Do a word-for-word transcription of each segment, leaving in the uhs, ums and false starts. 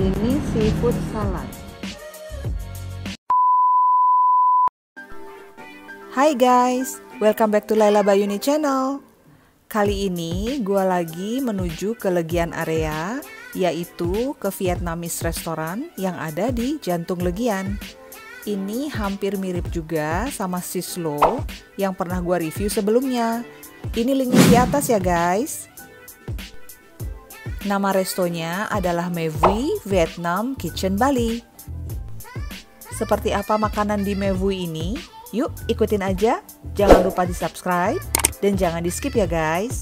Ini seafood salad. Hai guys, welcome back to Laila Bayuni channel. Kali ini gue lagi menuju ke Legian area, yaitu ke Vietnamese restaurant yang ada di jantung Legian. Ini hampir mirip juga sama Sislo yang pernah gue review sebelumnya. Ini linknya di atas ya guys. Nama restonya adalah Mevui Vietnam Kitchen Bali. Seperti apa makanan di Mevui ini? Yuk ikutin aja. Jangan lupa di subscribe dan jangan di skip ya guys.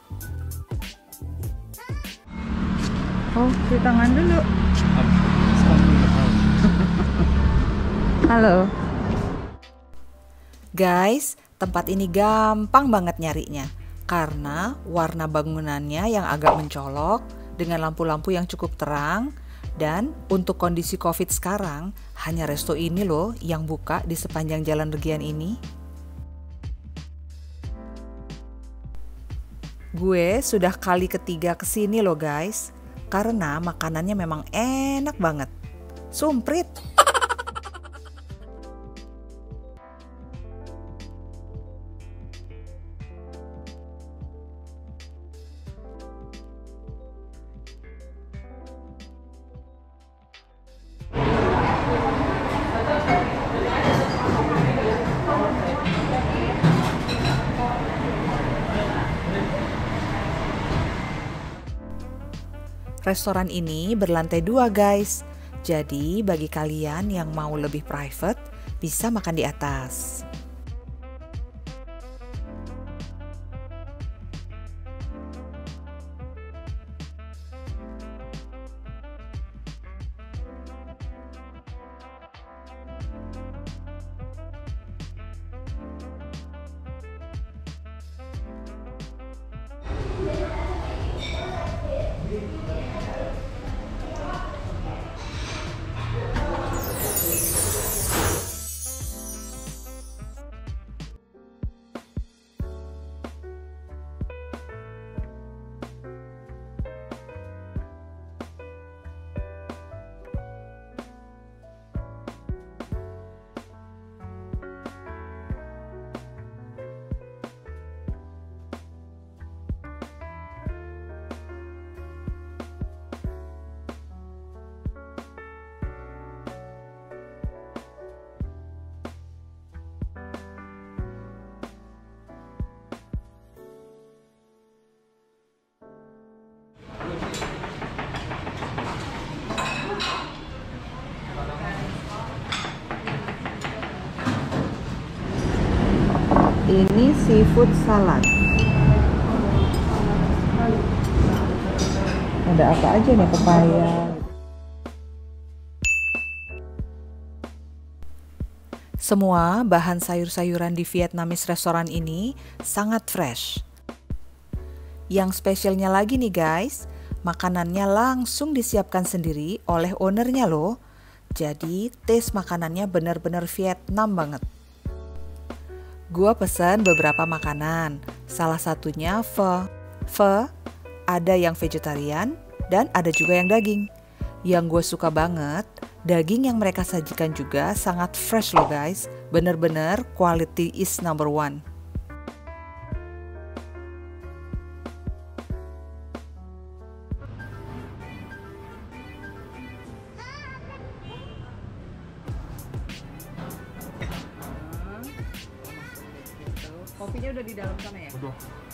Oh, cuci tangan dulu. Halo. Guys, tempat ini gampang banget nyarinya. Karena warna bangunannya yang agak mencolok dengan lampu-lampu yang cukup terang. Dan untuk kondisi COVID sekarang, hanya resto ini loh yang buka di sepanjang jalan Legian ini. Gue sudah kali ketiga kesini loh guys, karena makanannya memang enak banget. Sumprit! Restoran ini berlantai dua guys, jadi bagi kalian yang mau lebih private bisa makan di atas. Ini seafood salad. Ada apa aja nih, pepaya. Semua bahan sayur-sayuran di Vietnamese restoran ini sangat fresh. Yang spesialnya lagi nih guys, makanannya langsung disiapkan sendiri oleh ownernya loh. Jadi taste makanannya benar-benar Vietnam banget. Gua pesan beberapa makanan, salah satunya pho. Pho ada yang vegetarian dan ada juga yang daging. Yang gue suka banget, daging yang mereka sajikan juga sangat fresh loh guys. Bener-bener quality is number one. Kopinya udah di dalam sana ya? Udah.